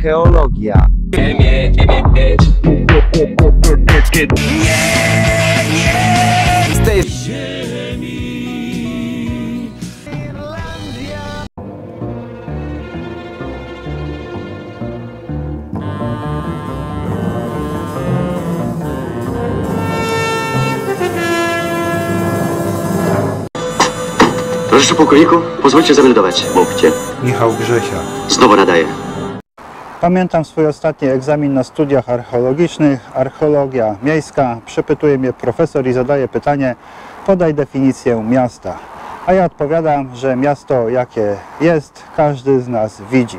Archeologia. Z tej Proszę pułkowniku, pozwólcie zameldować. Mówcie. Michał Grzesia. Znowu nadaję. Pamiętam swój ostatni egzamin na studiach archeologicznych, archeologia miejska. Przepytuje mnie profesor i zadaje pytanie: podaj definicję miasta. A ja odpowiadam, że miasto jakie jest, każdy z nas widzi.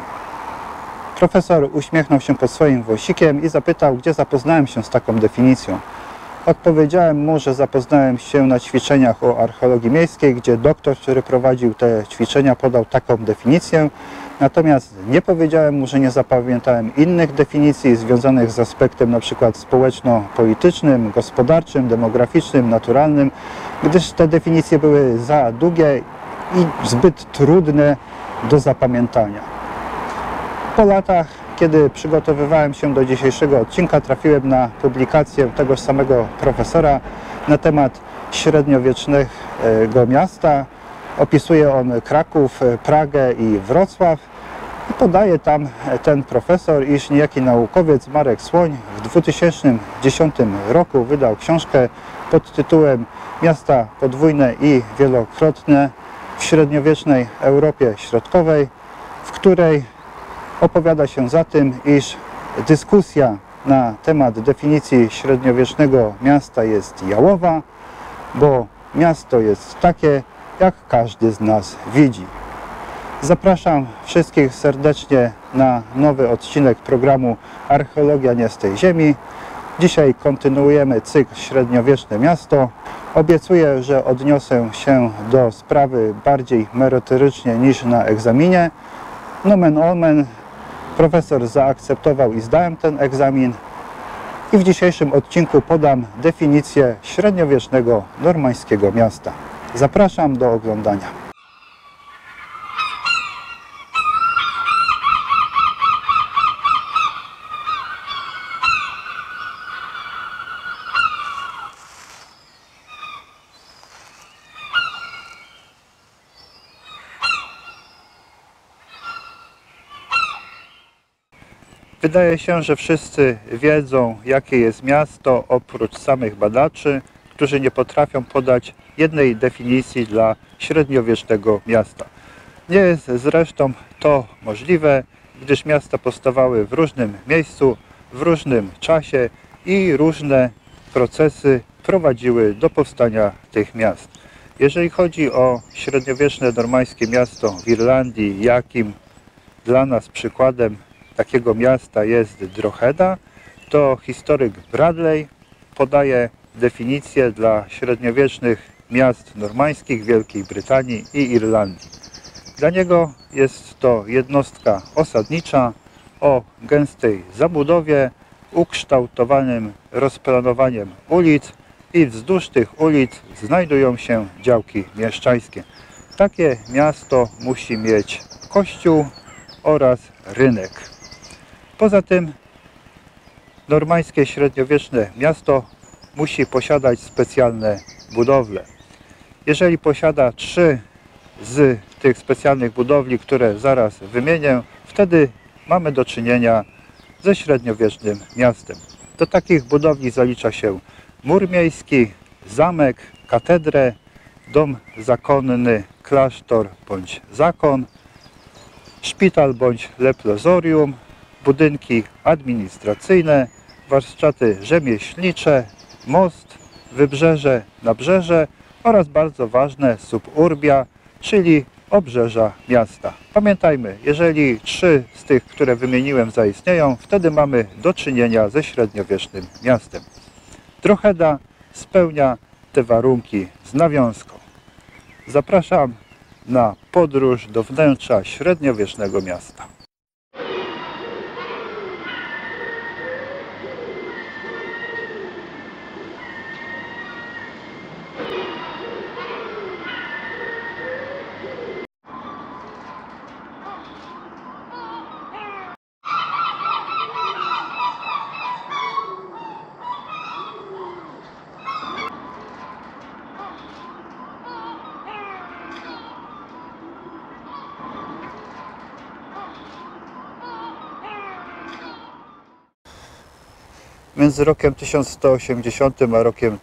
Profesor uśmiechnął się pod swoim wąsikiem i zapytał, gdzie zapoznałem się z taką definicją. Odpowiedziałem mu, że zapoznałem się na ćwiczeniach o archeologii miejskiej, gdzie doktor, który prowadził te ćwiczenia, podał taką definicję. Natomiast nie powiedziałem mu, że nie zapamiętałem innych definicji związanych z aspektem np. społeczno-politycznym, gospodarczym, demograficznym, naturalnym, gdyż te definicje były za długie i zbyt trudne do zapamiętania. Po latach, kiedy przygotowywałem się do dzisiejszego odcinka, trafiłem na publikację tegoż samego profesora na temat średniowiecznego miasta. Opisuje on Kraków, Pragę i Wrocław i podaje tam ten profesor, iż niejaki naukowiec Marek Słoń w 2010 roku wydał książkę pod tytułem Miasta podwójne i wielokrotne w średniowiecznej Europie Środkowej, w której opowiada się za tym, iż dyskusja na temat definicji średniowiecznego miasta jest jałowa, bo miasto jest takie, jak każdy z nas widzi. Zapraszam wszystkich serdecznie na nowy odcinek programu Archeologia nie z tej ziemi. Dzisiaj kontynuujemy cykl Średniowieczne miasto. Obiecuję, że odniosę się do sprawy bardziej merytorycznie niż na egzaminie. Nomen omen, profesor zaakceptował i zdałem ten egzamin. I w dzisiejszym odcinku podam definicję średniowiecznego normańskiego miasta. Zapraszam do oglądania. Wydaje się, że wszyscy wiedzą, jakie jest miasto, oprócz samych badaczy, którzy nie potrafią podać jednej definicji dla średniowiecznego miasta. Nie jest zresztą to możliwe, gdyż miasta powstawały w różnym miejscu, w różnym czasie i różne procesy prowadziły do powstania tych miast. Jeżeli chodzi o średniowieczne normańskie miasto w Irlandii, jakim dla nas przykładem takiego miasta jest Drogheda, to historyk Bradley podaje definicję dla średniowiecznych miast normańskich Wielkiej Brytanii i Irlandii. Dla niego jest to jednostka osadnicza o gęstej zabudowie, ukształtowanym rozplanowaniem ulic i wzdłuż tych ulic znajdują się działki mieszczańskie. Takie miasto musi mieć kościół oraz rynek. Poza tym normańskie średniowieczne miasto musi posiadać specjalne budowle. Jeżeli posiada 3 z tych specjalnych budowli, które zaraz wymienię, wtedy mamy do czynienia ze średniowiecznym miastem. Do takich budowli zalicza się mur miejski, zamek, katedrę, dom zakonny, klasztor bądź zakon, szpital bądź leprozorium, budynki administracyjne, warsztaty rzemieślnicze, most, wybrzeże, nabrzeże oraz bardzo ważne suburbia, czyli obrzeża miasta. Pamiętajmy, jeżeli 3 z tych, które wymieniłem, zaistnieją, wtedy mamy do czynienia ze średniowiecznym miastem. Drogheda spełnia te warunki z nawiązką. Zapraszam na podróż do wnętrza średniowiecznego miasta. Między rokiem 1180 a rokiem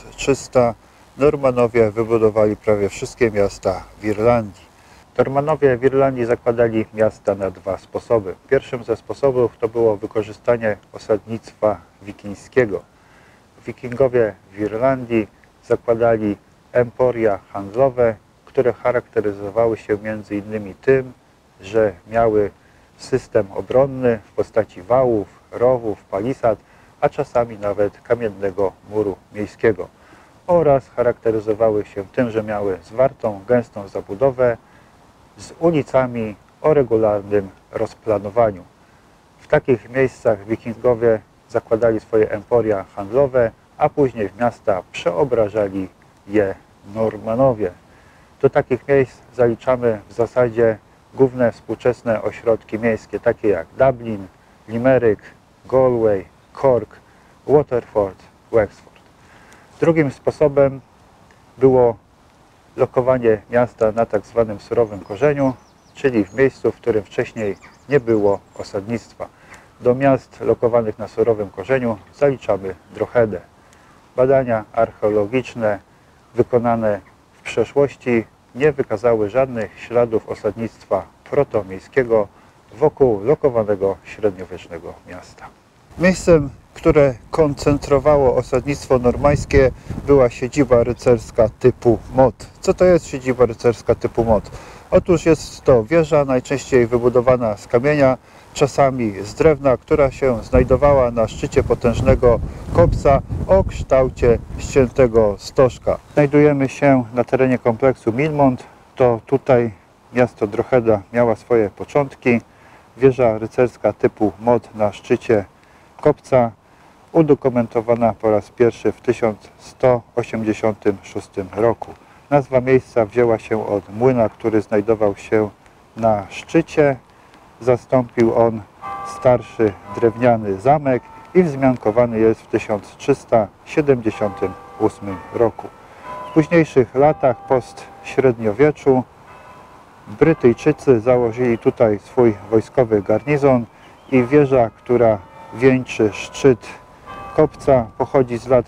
1300 Normanowie wybudowali prawie wszystkie miasta w Irlandii. Normanowie w Irlandii zakładali miasta na dwa sposoby. Pierwszym ze sposobów to było wykorzystanie osadnictwa wikińskiego. Wikingowie w Irlandii zakładali emporia handlowe, które charakteryzowały się między innymi tym, że miały system obronny w postaci wałów, rowów, palisad, a czasami nawet kamiennego muru miejskiego. Oraz charakteryzowały się tym, że miały zwartą, gęstą zabudowę z ulicami o regularnym rozplanowaniu. W takich miejscach wikingowie zakładali swoje emporia handlowe, a później w miasta przeobrażali je Normanowie. Do takich miejsc zaliczamy w zasadzie główne współczesne ośrodki miejskie, takie jak Dublin, Limerick, Galway, Cork, Waterford, Wexford. Drugim sposobem było lokowanie miasta na tak zwanym surowym korzeniu, czyli w miejscu, w którym wcześniej nie było osadnictwa. Do miast lokowanych na surowym korzeniu zaliczamy Drohedę. Badania archeologiczne wykonane w przeszłości nie wykazały żadnych śladów osadnictwa protomiejskiego wokół lokowanego średniowiecznego miasta. Miejscem, które koncentrowało osadnictwo normańskie, była siedziba rycerska typu Mot. Co to jest siedziba rycerska typu Mot? Otóż jest to wieża, najczęściej wybudowana z kamienia, czasami z drewna, która się znajdowała na szczycie potężnego kopca o kształcie ściętego stożka. Znajdujemy się na terenie kompleksu Milmont. To tutaj miasto Drogheda miała swoje początki. Wieża rycerska typu Mot na szczycie kopca, udokumentowana po raz pierwszy w 1186 roku. Nazwa miejsca wzięła się od młyna, który znajdował się na szczycie. Zastąpił on starszy drewniany zamek i wzmiankowany jest w 1378 roku. W późniejszych latach postśredniowieczu Brytyjczycy założyli tutaj swój wojskowy garnizon i wieża, która wieńczy szczyt kopca, pochodzi z lat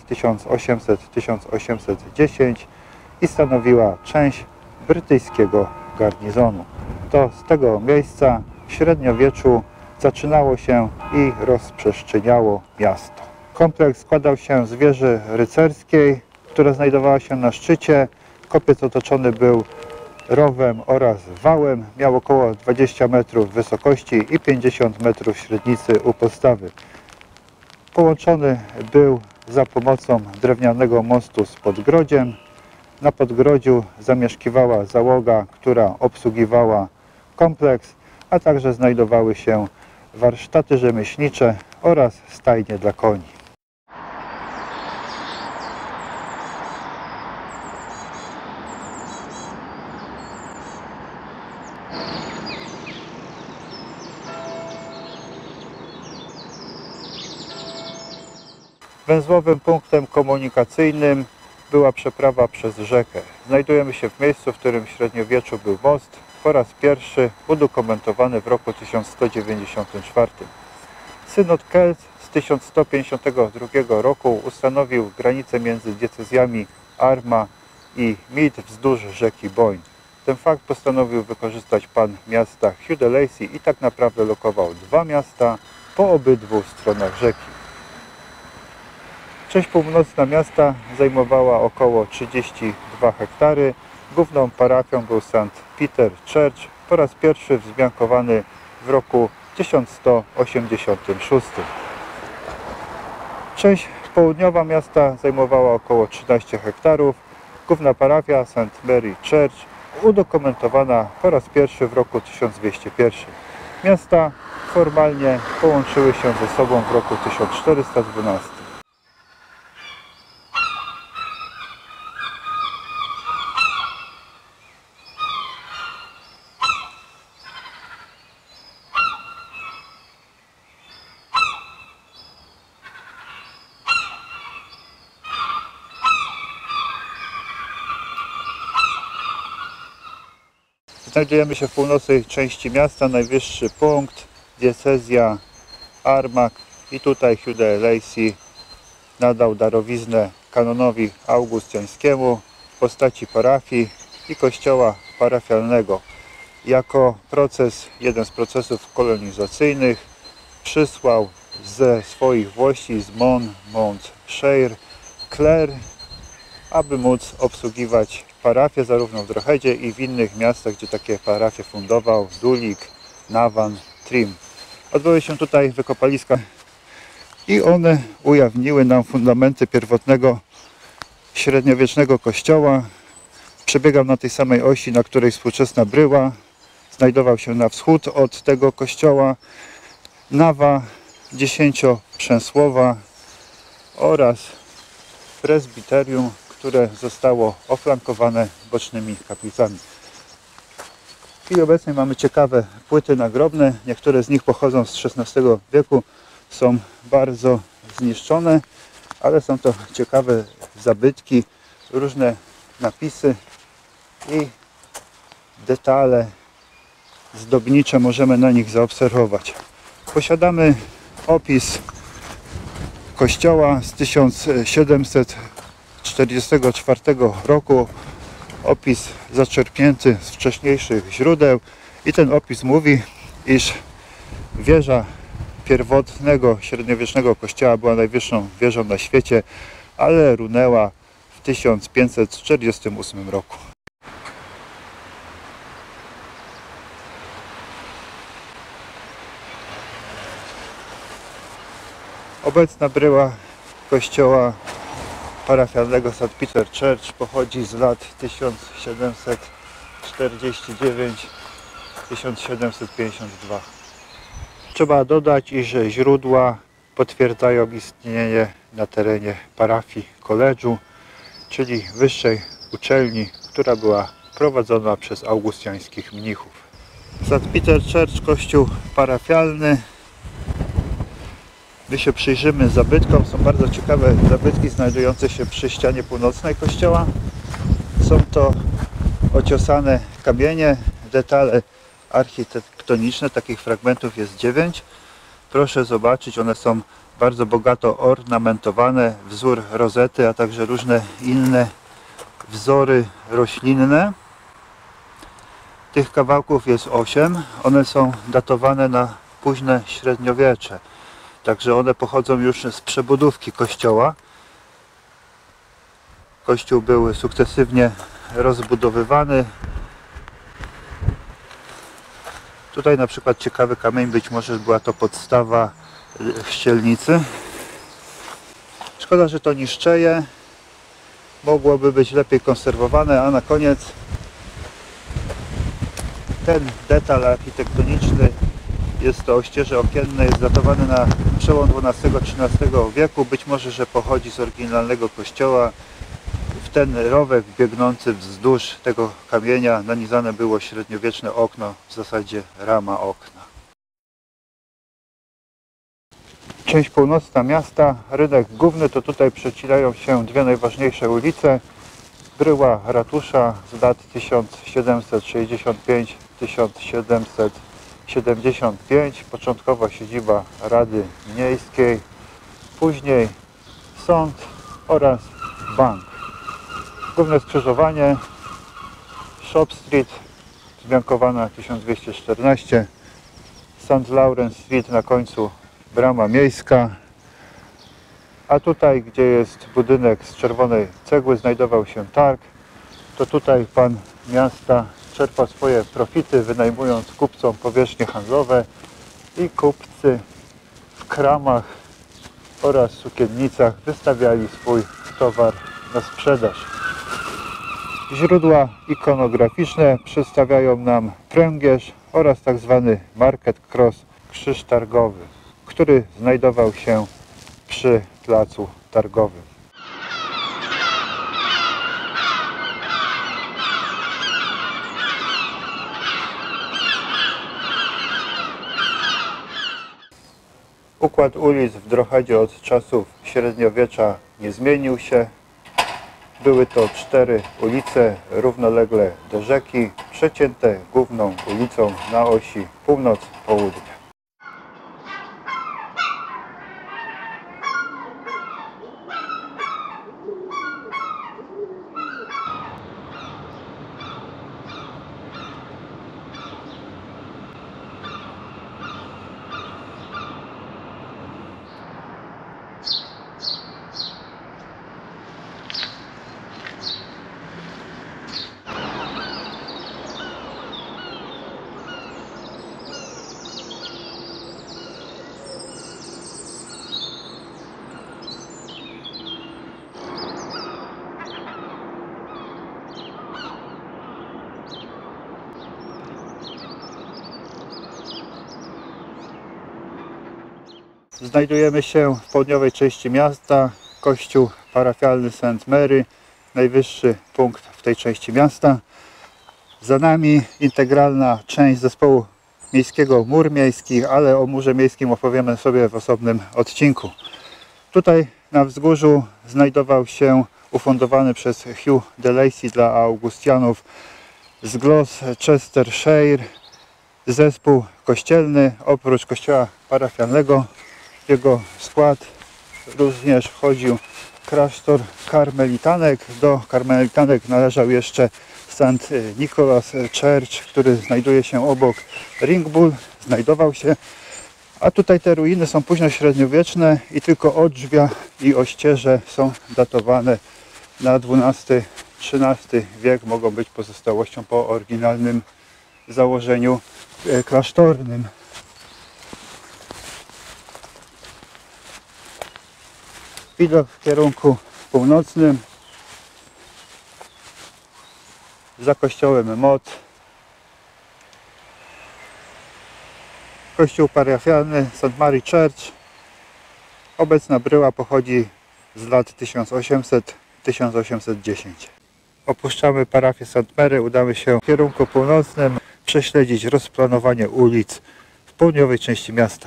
1800-1810 i stanowiła część brytyjskiego garnizonu. To z tego miejsca w średniowieczu zaczynało się i rozprzestrzeniało miasto. Kompleks składał się z wieży rycerskiej, która znajdowała się na szczycie. Kopiec otoczony był rowem oraz wałem. Miał około 20 metrów wysokości i 50 metrów średnicy u podstawy. Połączony był za pomocą drewnianego mostu z podgrodziem. Na podgrodziu zamieszkiwała załoga, która obsługiwała kompleks, a także znajdowały się warsztaty rzemieślnicze oraz stajnie dla koni. Węzłowym punktem komunikacyjnym była przeprawa przez rzekę. Znajdujemy się w miejscu, w którym w średniowieczu był most, po raz pierwszy udokumentowany w roku 1194. Synod Kelc z 1152 roku ustanowił granicę między diecezjami Armagh i Meath wzdłuż rzeki Boyne. Ten fakt postanowił wykorzystać pan miasta Hugh de Lacy i tak naprawdę lokował dwa miasta po obydwu stronach rzeki. Część północna miasta zajmowała około 32 hektary. Główną parafią był St. Peter Church, po raz pierwszy wzmiankowany w roku 1186. Część południowa miasta zajmowała około 13 hektarów. Główna parafia St. Mary Church udokumentowana po raz pierwszy w roku 1201. Miasta formalnie połączyły się ze sobą w roku 1412. Znajdujemy się w północnej części miasta, najwyższy punkt, diecezja Armagh, I tutaj Hugh Lacey nadał darowiznę kanonowi augustiańskiemu w postaci parafii i kościoła parafialnego. Jako jeden z procesów kolonizacyjnych przysłał ze swoich włości z Monmouthshire Clare, aby móc obsługiwać parafię zarówno w Droheadzie i w innych miastach, gdzie takie parafie fundował: Dulic, Navan, Trim. Odbyły się tutaj wykopaliska i one ujawniły nam fundamenty pierwotnego średniowiecznego kościoła. Przebiegał na tej samej osi, na której współczesna bryła. Znajdował się na wschód od tego kościoła. Nawa 10-przęsłowa oraz prezbiterium, które zostało oflankowane bocznymi kaplicami. W chwili obecnej mamy ciekawe płyty nagrobne. Niektóre z nich pochodzą z XVI wieku. Są bardzo zniszczone, ale są to ciekawe zabytki, różne napisy i detale zdobnicze możemy na nich zaobserwować. Posiadamy opis kościoła z 1744 roku, opis zaczerpnięty z wcześniejszych źródeł, i ten opis mówi, iż wieża pierwotnego średniowiecznego kościoła była najwyższą wieżą na świecie, ale runęła w 1548 roku. Obecna bryła kościoła parafialnego St. Peter Church pochodzi z lat 1749-1752. Trzeba dodać, iż źródła potwierdzają istnienie na terenie parafii college'u, czyli wyższej uczelni, która była prowadzona przez augustiańskich mnichów. St. Peter Church, kościół parafialny. Gdy się przyjrzymy zabytkom, są bardzo ciekawe zabytki znajdujące się przy ścianie północnej kościoła. Są to ociosane kamienie, detale architektoniczne, takich fragmentów jest 9. Proszę zobaczyć, one są bardzo bogato ornamentowane, wzór rozety, a także różne inne wzory roślinne. Tych kawałków jest 8, one są datowane na późne średniowiecze. Także one pochodzą już z przebudówki kościoła. Kościół był sukcesywnie rozbudowywany. Tutaj na przykład ciekawy kamień, być może była to podstawa chrzcielnicy. Szkoda, że to niszczeje. Mogłoby być lepiej konserwowane, a na koniec ten detal architektoniczny, jest to ościeże okienne, jest datowany na przełom XII-XIII wieku. Być może, że pochodzi z oryginalnego kościoła. W ten rowek biegnący wzdłuż tego kamienia nanizane było średniowieczne okno, w zasadzie rama okna. Część północna miasta, rynek główny, to tutaj przecierają się dwie najważniejsze ulice. Bryła ratusza z lat 1765-1775, początkowa siedziba Rady Miejskiej, później sąd oraz bank. Główne skrzyżowanie Shop Street, zmiankowana 1214, St. Lawrence Street, na końcu brama miejska, a tutaj, gdzie jest budynek z czerwonej cegły, znajdował się targ. To tutaj pan miasta czerpał swoje profity, wynajmując kupcom powierzchnie handlowe, i kupcy w kramach oraz sukiennicach wystawiali swój towar na sprzedaż. Źródła ikonograficzne przedstawiają nam pręgierz oraz tak zwany Market Cross, krzyż targowy, który znajdował się przy placu targowym. Układ ulic w Droheadzie od czasów średniowiecza nie zmienił się. Były to 4 ulice równolegle do rzeki, przecięte główną ulicą na osi północ-południe. Znajdujemy się w południowej części miasta. Kościół parafialny St. Mary, najwyższy punkt w tej części miasta. Za nami integralna część zespołu miejskiego Mur Miejski, ale o murze miejskim opowiemy sobie w osobnym odcinku. Tutaj na wzgórzu znajdował się ufundowany przez Hugh de Lacy dla Augustianów z Gloucestershire zespół kościelny. Oprócz kościoła parafialnego w jego skład również wchodził klasztor karmelitanek. Do karmelitanek należał jeszcze St. Nicholas Church, który znajduje się obok Ringbull, znajdował się. A tutaj te ruiny są późnośredniowieczne i tylko odrzwia i ościeże są datowane na XII-XIII wiek. Mogą być pozostałością po oryginalnym założeniu klasztornym. Widok w kierunku północnym. Za kościołem Mot. Kościół parafialny St. Mary Church. Obecna bryła pochodzi z lat 1800-1810. Opuszczamy parafię St. Mary, udamy się w kierunku północnym, prześledzić rozplanowanie ulic w południowej części miasta.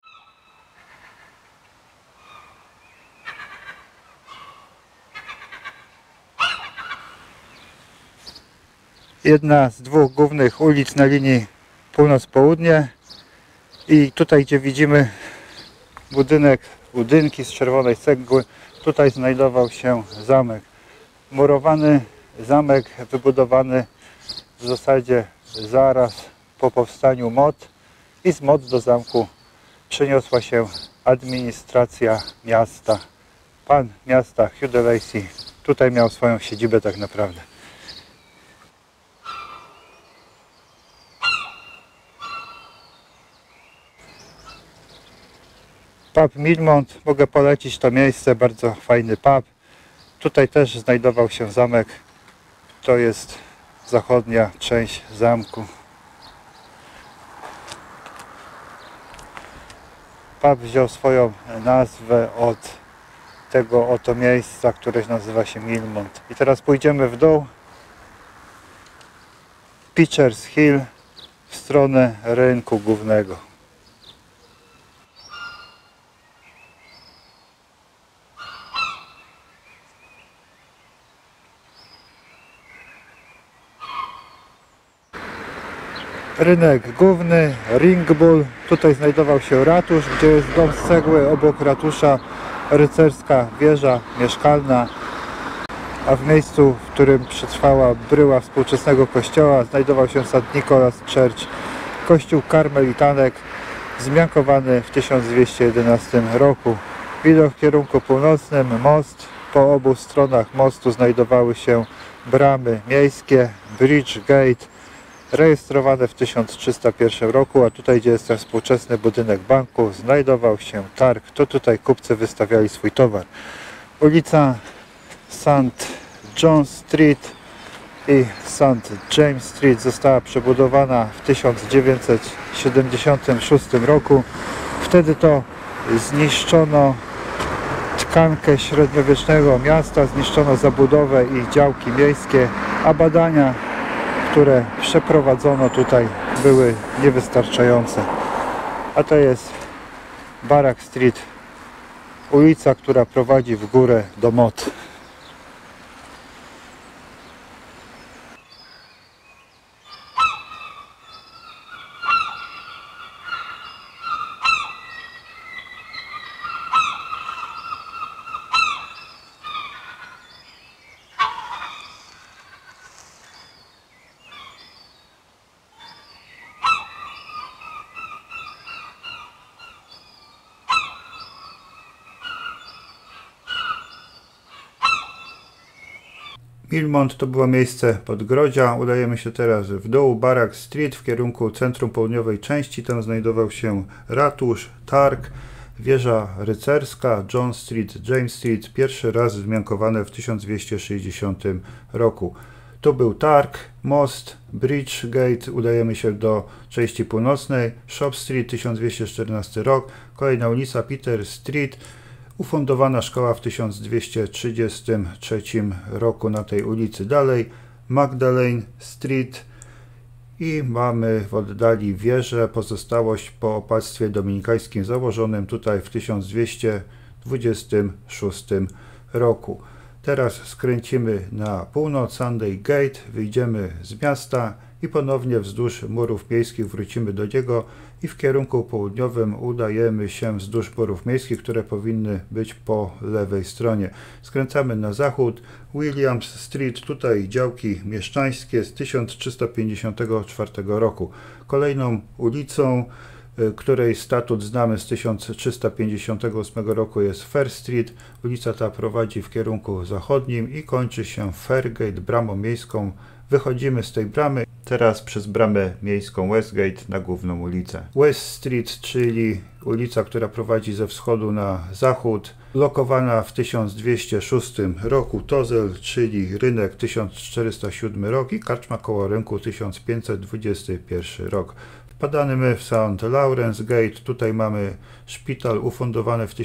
Jedna z dwóch głównych ulic na linii północ-południe i tutaj, gdzie widzimy budynki z czerwonej cegły, tutaj znajdował się zamek. Murowany zamek wybudowany w zasadzie zaraz po powstaniu Mot i z Mot do zamku przeniosła się administracja miasta. Pan miasta Hugh de Lacy tutaj miał swoją siedzibę tak naprawdę. Pub Milmont, mogę polecić to miejsce, bardzo fajny pub. Tutaj też znajdował się zamek, to jest zachodnia część zamku. Pub wziął swoją nazwę od tego oto miejsca, które nazywa się Milmont. I teraz pójdziemy w dół, Pitchers Hill, w stronę rynku głównego. Rynek główny, Ringbull. Tutaj znajdował się ratusz, gdzie jest dom z cegły, obok ratusza rycerska wieża mieszkalna, a w miejscu, w którym przetrwała bryła współczesnego kościoła, znajdował się St. Nicholas Church, kościół karmelitanek, zmiankowany w 1211 roku. Widok w kierunku północnym, most. Po obu stronach mostu znajdowały się bramy miejskie, Bridge Gate, rejestrowane w 1301 roku, a tutaj, gdzie jest ten współczesny budynek banku, znajdował się targ. To tutaj kupcy wystawiali swój towar. Ulica St. John Street i St. James Street została przebudowana w 1976 roku. Wtedy to zniszczono tkankę średniowiecznego miasta, zniszczono zabudowę i działki miejskie, a badania, które przeprowadzono tutaj, były niewystarczające. A to jest Barrack Street, ulica, która prowadzi w górę do Mot. Milmont to było miejsce podgrodzia. Udajemy się teraz w dół, Barrack Street w kierunku centrum południowej części. Tam znajdował się ratusz, targ, wieża rycerska, John Street, James Street, pierwszy raz wzmiankowane w 1260 roku. Tu był targ, most, Bridge Gate, udajemy się do części północnej, Shop Street, 1214 rok, kolejna ulica Peter Street, ufundowana szkoła w 1233 roku na tej ulicy. Dalej Magdalene Street i mamy w oddali wieżę, pozostałość po opactwie dominikańskim założonym tutaj w 1226 roku. Teraz skręcimy na północ, Sunday Gate, wyjdziemy z miasta i ponownie wzdłuż murów miejskich wrócimy do niego i w kierunku południowym udajemy się wzdłuż murów miejskich, które powinny być po lewej stronie. Skręcamy na zachód, Williams Street, tutaj działki mieszczańskie z 1354 roku. Kolejną ulicą, której statut znamy z 1358 roku, jest Fair Street. Ulica ta prowadzi w kierunku zachodnim i kończy się Fairgate, bramą miejską. Wychodzimy z tej bramy, teraz przez bramę miejską Westgate na główną ulicę. West Street, czyli ulica, która prowadzi ze wschodu na zachód, lokowana w 1206 roku, Tozel, czyli rynek 1407 rok i karczma koło rynku 1521 rok. Wpadamy w St. Lawrence Gate, tutaj mamy szpital ufundowany w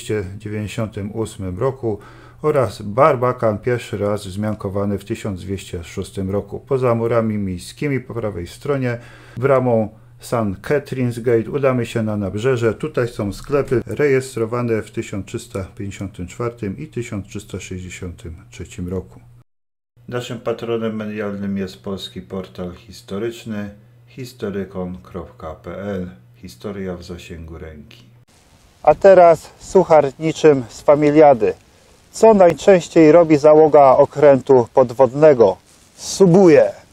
1298 roku oraz Barbakan pierwszy raz wzmiankowany w 1206 roku. Poza murami miejskimi po prawej stronie, bramą St. Catherine's Gate udamy się na nabrzeże. Tutaj są sklepy rejestrowane w 1354 i 1363 roku. Naszym patronem medialnym jest polski portal historyczny historykon.pl. Historia w zasięgu ręki. A teraz suchar niczym z Familiady. Co najczęściej robi załoga okrętu podwodnego? Subuje.